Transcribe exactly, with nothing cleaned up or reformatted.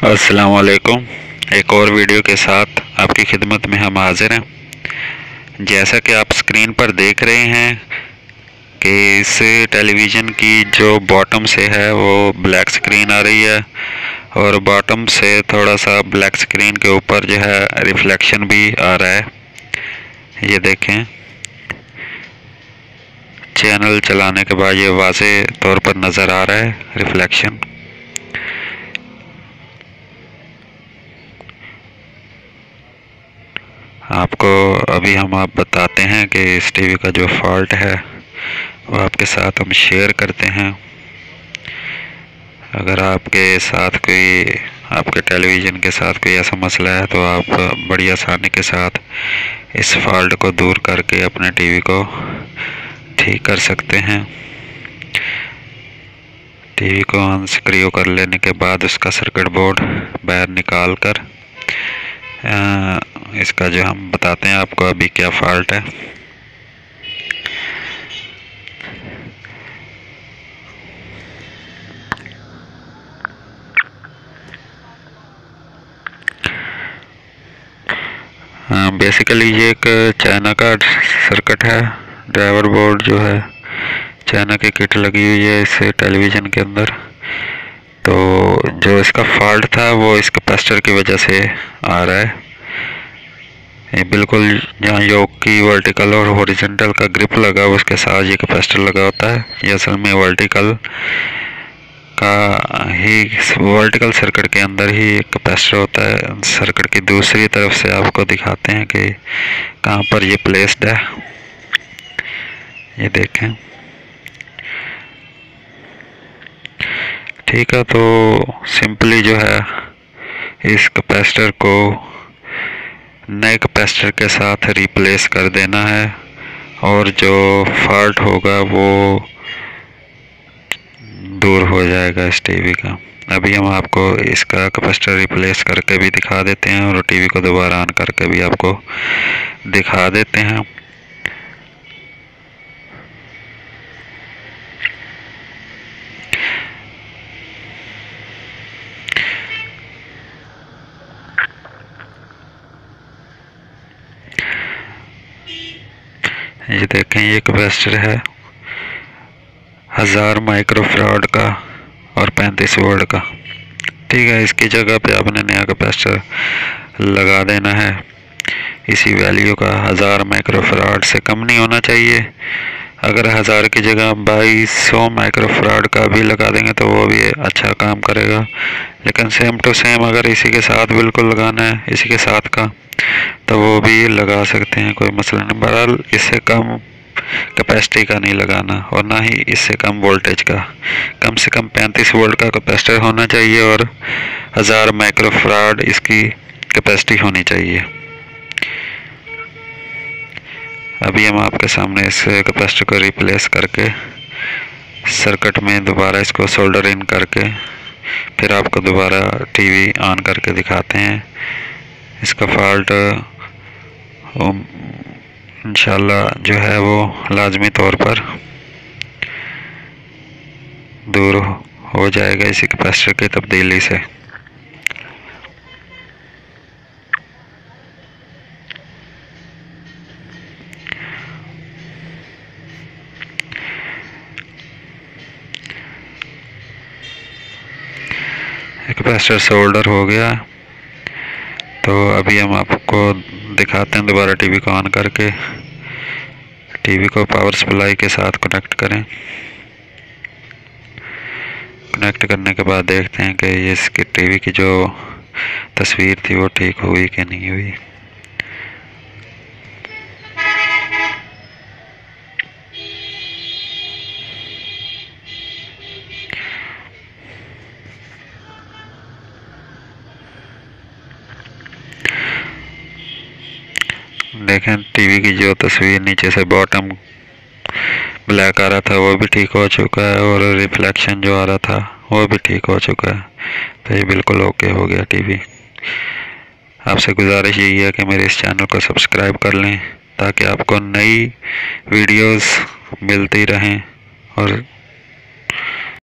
अस्सलाम वालेकुम। एक और वीडियो के साथ आपकी खिदमत में हम हाजिर हैं। जैसा कि आप स्क्रीन पर देख रहे हैं कि इस टेलीविज़न की जो बॉटम से है वो ब्लैक स्क्रीन आ रही है और बॉटम से थोड़ा सा ब्लैक स्क्रीन के ऊपर जो है रिफ्लेक्शन भी आ रहा है। ये देखें, चैनल चलाने के बाद ये वाज़े तौर पर नज़र आ रहा है रिफ्लेक्शन। आपको अभी हम आप बताते हैं कि इस टीवी का जो फॉल्ट है वो आपके साथ हम शेयर करते हैं। अगर आपके साथ कोई आपके टेलीविज़न के साथ कोई ऐसा मसला है तो आप बड़ी आसानी के साथ इस फॉल्ट को दूर करके अपने टीवी को ठीक कर सकते हैं। टीवी को अनस्क्रू कर लेने के बाद उसका सर्किट बोर्ड बाहर निकाल कर आ, इसका जो हम बताते हैं आपको अभी क्या फॉल्ट है। बेसिकली ये एक चाइना का सर्किट है। ड्राइवर बोर्ड जो है चाइना की किट लगी हुई है इस टेलीविज़न के अंदर। तो जो इसका फॉल्ट था वो इस कैपेसिटर की वजह से आ रहा है। ये बिल्कुल जहाँ योक की वर्टिकल और हॉरिजॉन्टल का ग्रिप लगा हुआ उसके साथ ये कैपेसिटर लगा होता है। ये असल में वर्टिकल का ही वर्टिकल सर्किट के अंदर ही एक कैपेसिटर होता है। सर्किट की दूसरी तरफ से आपको दिखाते हैं कि कहाँ पर ये प्लेस्ड है। ये देखें, ठीक है। तो सिंपली जो है इस कैपेसिटर को नए कैपेसिटर के साथ रिप्लेस कर देना है और जो फॉल्ट होगा वो दूर हो जाएगा इस टीवी का। अभी हम आपको इसका कैपेसिटर रिप्लेस करके भी दिखा देते हैं और टीवी को दोबारा ऑन करके भी आपको दिखा देते हैं। ये देखें, ये कैपेसिटर है हज़ार माइक्रोफैराड का और पैंतीस वोल्ट का। ठीक है, इसकी जगह पे आपने नया कैपेसिटर लगा देना है। इसी वैल्यू का हज़ार माइक्रोफैराड से कम नहीं होना चाहिए। अगर हज़ार की जगह बाईस सौ माइक्रोफैराड का भी लगा देंगे तो वो भी अच्छा काम करेगा। लेकिन सेम टू सेम अगर इसी के साथ बिल्कुल लगाना है, इसी के साथ का, तो वो भी लगा सकते हैं, कोई मसला नहीं। बहरहाल इससे कम कैपेसिटी का नहीं लगाना और ना ही इससे कम वोल्टेज का। कम से कम पैंतीस वोल्ट का कैपेसिटर होना चाहिए और हज़ार माइक्रोफैराड इसकी कैपेसिटी होनी चाहिए। अभी हम आपके सामने इस कैपेसिटर को रिप्लेस करके सर्किट में दोबारा इसको सोल्डर इन करके फिर आपको दोबारा टीवी ऑन करके दिखाते हैं। इसका फॉल्ट इंशाल्लाह जो है वो लाजमी तौर पर दूर हो जाएगा इसी कैपेसिटर की तब्दीली से। कैपेसिटर सोल्डर हो गया। तो अभी हम आपको दिखाते हैं दोबारा टीवी को ऑन करके। टीवी को पावर सप्लाई के साथ कनेक्ट करें। कनेक्ट करने के बाद देखते हैं कि ये इसकी टीवी की जो तस्वीर थी वो ठीक हुई कि नहीं हुई। देखें, टीवी की जो तस्वीर नीचे से बॉटम ब्लैक आ रहा था वो भी ठीक हो चुका है और रिफ्लेक्शन जो आ रहा था वो भी ठीक हो चुका है। तो ये बिल्कुल ओके हो गया टीवी। आपसे गुजारिश यही है कि मेरे इस चैनल को सब्सक्राइब कर लें ताकि आपको नई वीडियोस मिलती रहें और